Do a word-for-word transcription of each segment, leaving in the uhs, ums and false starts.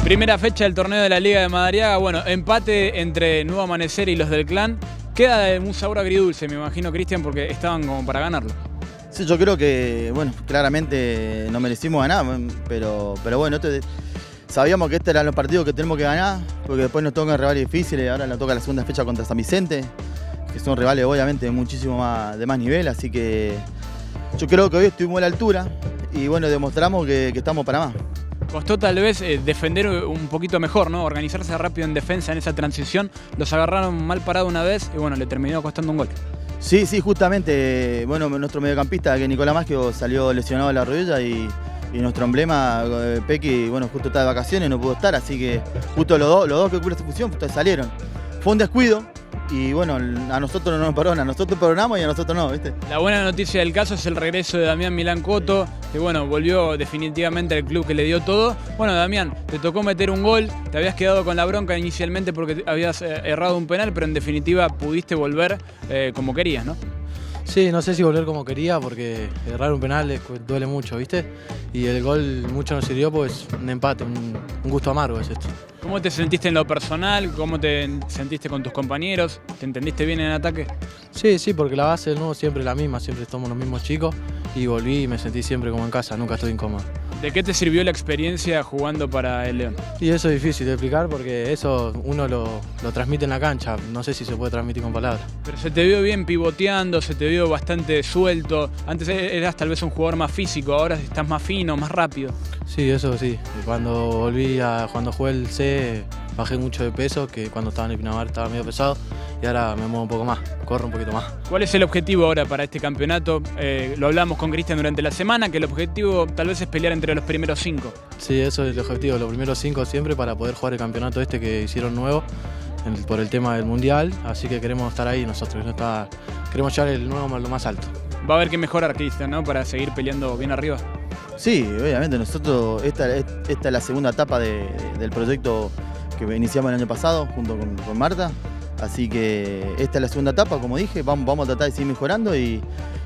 Primera fecha del torneo de la Liga de Madariaga, bueno, empate entre Nuevo Amanecer y los del Clan. Queda de un sabor agridulce, me imagino, Cristian, porque estaban como para ganarlo. Sí, yo creo que, bueno, claramente no merecimos ganar, pero, pero bueno, este, sabíamos que estos eran los partidos que tenemos que ganar, porque después nos tocan rivales difíciles, ahora nos toca la segunda fecha contra San Vicente, que son rivales obviamente de muchísimo más, de más nivel, así que yo creo que hoy estuvimos a la altura y bueno, demostramos que, que estamos para más. Costó tal vez eh, defender un poquito mejor, ¿no? Organizarse rápido en defensa en esa transición. Los agarraron mal parado una vez y bueno, le terminó costando un gol. Sí, sí, justamente, bueno, nuestro mediocampista, que Nicolás Maggio, salió lesionado de la rodilla y, y nuestro emblema, eh, Pequi, bueno, justo está de vacaciones, no pudo estar, así que justo los dos, los dos que cubren esta función salieron. Fue un descuido y bueno, a nosotros no nos perdona, a nosotros perdonamos y a nosotros no, ¿viste? La buena noticia del caso es el regreso de Damián Milán Coto, que bueno, volvió definitivamente al club que le dio todo. Bueno, Damián, te tocó meter un gol, te habías quedado con la bronca inicialmente porque habías errado un penal, pero en definitiva pudiste volver eh, como querías, ¿no? Sí, no sé si volver como quería porque errar un penal duele mucho, ¿viste? Y el gol mucho nos sirvió, pues un empate, un, un gusto amargo es esto. ¿Cómo te sentiste en lo personal? ¿Cómo te sentiste con tus compañeros? ¿Te entendiste bien en ataque? Sí, sí, porque la base del nuevo siempre es la misma, siempre somos los mismos chicos y volví y me sentí siempre como en casa, nunca estoy incómodo. ¿De qué te sirvió la experiencia jugando para el León? Y eso es difícil de explicar porque eso uno lo, lo transmite en la cancha, no sé si se puede transmitir con palabras. Pero se te vio bien pivoteando, se te vio bastante suelto. Antes eras tal vez un jugador más físico, ahora estás más fino, más rápido. Sí, eso sí. Cuando volví a, cuando jugué el C, bajé mucho de peso, que cuando estaba en el Pinamar estaba medio pesado y ahora me muevo un poco más, corro un poquito más. ¿Cuál es el objetivo ahora para este campeonato? Eh, lo hablamos con Cristian durante la semana, que el objetivo tal vez es pelear entre los primeros cinco. Sí, eso es el objetivo, los primeros cinco siempre para poder jugar el campeonato este que hicieron nuevo el, por el tema del mundial, así que queremos estar ahí nosotros, no está, queremos llevar el nuevo a lo más alto. Va a haber que mejorar, Cristian, ¿no? Para seguir peleando bien arriba. Sí, obviamente, nosotros, esta, esta es la segunda etapa de, de, del proyecto que iniciamos el año pasado junto con, con Marta, así que esta es la segunda etapa, como dije, vamos, vamos a tratar de seguir mejorando y,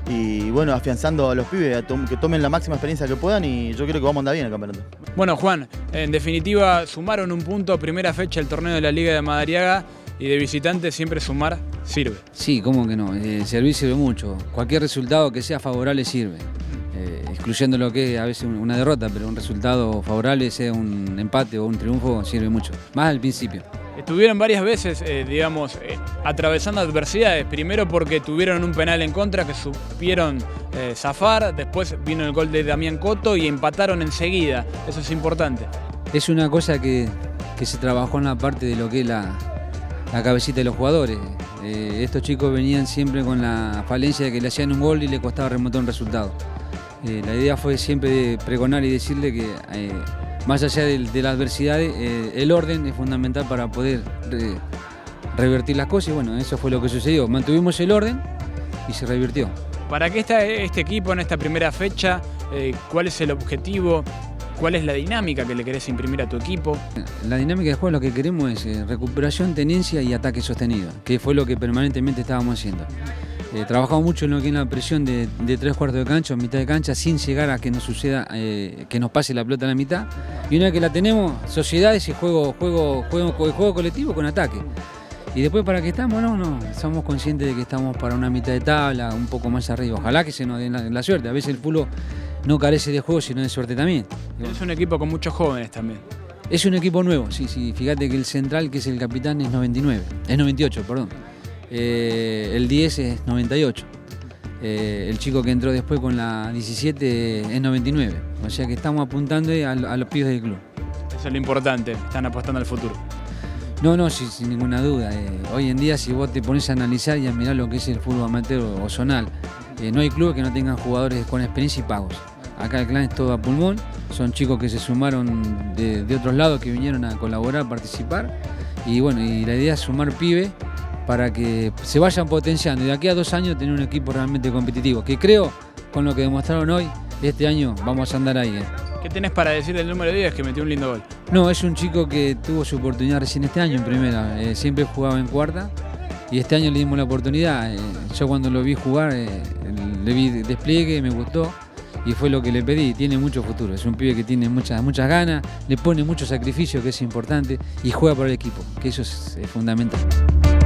y bueno, afianzando a los pibes, a to que tomen la máxima experiencia que puedan y yo creo que vamos a andar bien el campeonato. Bueno, Juan, en definitiva sumaron un punto, primera fecha del torneo de la Liga de Madariaga y de visitante siempre sumar sirve. Sí, cómo que no, eh, servir sirve mucho, cualquier resultado que sea favorable sirve. Eh, excluyendo lo que es a veces una derrota, pero un resultado favorable, sea un empate o un triunfo, sirve mucho, más al principio. Estuvieron varias veces, eh, digamos, eh, atravesando adversidades, primero porque tuvieron un penal en contra que supieron eh, zafar, después vino el gol de Damián Coto y empataron enseguida, eso es importante. Es una cosa que, que se trabajó en la parte de lo que es la, la cabecita de los jugadores. Eh, estos chicos venían siempre con la falencia de que le hacían un gol y le costaba remontar un resultado. Eh, la idea fue siempre pregonar y decirle que eh, más allá de, de las adversidades, eh, el orden es fundamental para poder re, revertir las cosas y bueno, eso fue lo que sucedió. Mantuvimos el orden y se revirtió. ¿Para qué está este equipo en esta primera fecha? Eh, ¿Cuál es el objetivo? ¿Cuál es la dinámica que le querés imprimir a tu equipo? La dinámica de juego lo que queremos es eh, recuperación, tenencia y ataque sostenido, que fue lo que permanentemente estábamos haciendo. Eh, trabajamos mucho en lo que es la presión de, de tres cuartos de cancha o mitad de cancha sin llegar a que nos suceda, eh, que nos pase la pelota a la mitad. Y una vez que la tenemos, sociedades y juego, juego, juego, juego colectivo con ataque. Y después para qué estamos, no, no, somos conscientes de que estamos para una mitad de tabla, un poco más arriba. Ojalá que se nos dé la, la suerte. A veces el fútbol no carece de juego, sino de suerte también. Es un equipo con muchos jóvenes también. Es un equipo nuevo, sí, sí. Fíjate que el central, que es el capitán, es noventa y nueve, es noventa y ocho, perdón. Eh, el diez es noventa y ocho. Eh, el chico que entró después con la diecisiete es noventa y nueve. O sea que estamos apuntando a, a los pibes del club. Eso es lo importante, están apostando al futuro. No, no, sin, sin ninguna duda. Eh, hoy en día, si vos te pones a analizar y a mirar lo que es el fútbol amateur o zonal, eh, no hay clubes que no tengan jugadores con experiencia y pagos. Acá el Clan es todo a pulmón, son chicos que se sumaron de, de otros lados, que vinieron a colaborar, a participar. Y bueno, y la idea es sumar pibes para que se vayan potenciando y de aquí a dos años tener un equipo realmente competitivo, que creo, con lo que demostraron hoy, este año vamos a andar ahí. Eh. ¿Qué tenés para decir del número diez que metió un lindo gol? No, es un chico que tuvo su oportunidad recién este año en primera, eh, siempre jugaba en cuarta y este año le dimos la oportunidad. Eh, yo cuando lo vi jugar, eh, le vi despliegue, me gustó y fue lo que le pedí. Tiene mucho futuro, es un pibe que tiene muchas, muchas ganas, le pone mucho sacrificio, que es importante, y juega por el equipo, que eso es, es fundamental.